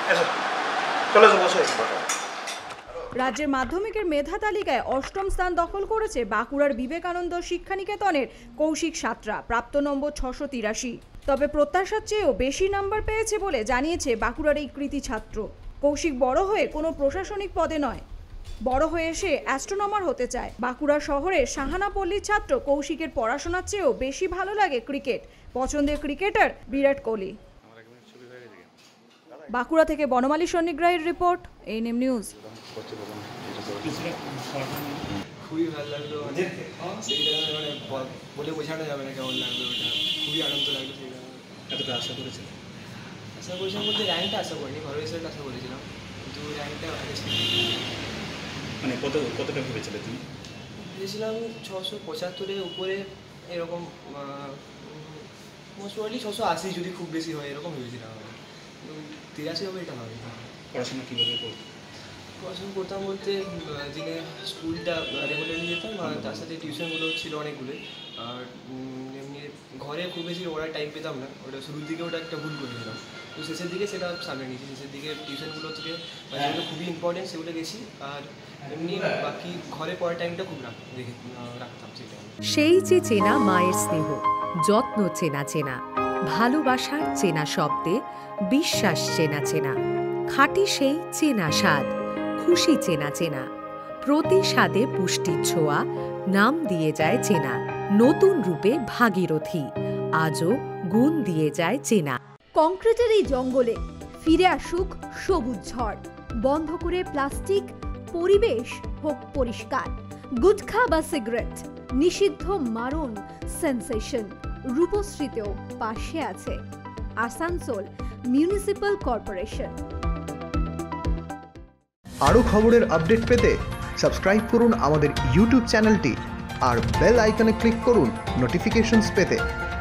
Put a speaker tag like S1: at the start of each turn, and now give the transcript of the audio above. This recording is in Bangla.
S1: রাজ্যের মাধ্যমিকের মেধা তালিকায় অষ্টম স্থান দখল করেছে বাঁকুড়ার বিবেকানন্দ শিক্ষানিকেতনের কৌশিক সাঁতরা, প্রাপ্ত নম্বর 683। তবে প্রত্যাশার চেয়েও বেশি নাম্বার পেয়েছে বলে জানিয়েছে বাঁকুড়ার এই কৃতি ছাত্র। কৌশিক বড় হয়ে কোনো প্রশাসনিক পদে নয়, বড় হয়ে সে অ্যাস্ট্রোনমার হতে চায়। বাঁকুড়া শহরের শাহানাপল্লীর ছাত্র কৌশিকের পড়াশোনার চেয়েও বেশি ভালো লাগে ক্রিকেট। পছন্দের ক্রিকেটার বিরাট কোহলি। বাঁকুড়া থেকে বনমালী সন্নিগ্রাহীর রিপোর্ট, এএনএম নিউজ।
S2: খুবই ভালো লাগলো, সেইটা বলে বোঝানো যাবে না কেমন লাগলো, ওটা খুবই আনন্দ লাগলো। সেইটা এতটা আশা করেছিলাম বলতে র্যাঙ্কটা আশা করিনি, ভালো রেজাল্ট আশা করেছিলাম, কিন্তু র্যাঙ্কটা
S3: মানে কতটা ভেবেছিলে তুমি?
S2: ভেবেছিলাম 675-এর উপরে, এরকম মোস্ট প্রবাবলি 680 যদি খুব বেশি হয় এরকম ভেবেছিলাম। 83 হবে এটা ভাবি।
S3: পড়াশোনা কীভাবে করতো?
S2: পড়াশোনা করতাম বলতে দিনে স্কুলটা রেগুলারলি যেতাম, আর তার সাথে টিউশনগুলো ছিল অনেকগুলোই। আর এমনি ঘরে খুব বেশি ওরা টাইম পেতাম না, ওটা শুরুর দিকে ওটা একটা ভুল করেছিলাম, তো শেষের দিকে সেটা সামনে নিয়েছি। শেষের দিকে টিউশনগুলো থেকে যেগুলো খুবই ইম্পর্টেন্ট সেগুলো গেছি, আর এমনি বাকি ঘরে পড়ার টাইমটা খুব রাখতাম সেটা।
S4: সেই যে চেনা মায়ের স্নেহ, যত্ন চেনা চেনা, ভালোবাসার চেনা শব্দে বিশ্বাস চেনা চেনা, খাঁটি সেই চেনা স্বাদ, খুশি চেনা চেনা, প্রতি স্বাদে পুষ্টির ছোঁয়া, নাম দিয়ে যায় চেনা, নতুন রূপে ভাগীরথী, আজও গুণ দিয়ে যায় চেনা।
S5: কংক্রিটের এই জঙ্গলে ফিরে আসুক সবুজ ঝড়, বন্ধ করে প্লাস্টিক, পরিবেশ হোক পরিষ্কার। গুটখা বা সিগারেট নিষিদ্ধ, মারণ সেন্সেশন। রূপশ্রীতেও পাশে আছে আসানসোল মিউনিসিপ্যাল কর্পোরেশন।
S6: আরও খবরের আপডেট পেতে সাবস্ক্রাইব করুন আমাদের ইউটিউব চ্যানেলটি আর বেল আইকনে ক্লিক করুন নোটিফিকেশনস পেতে।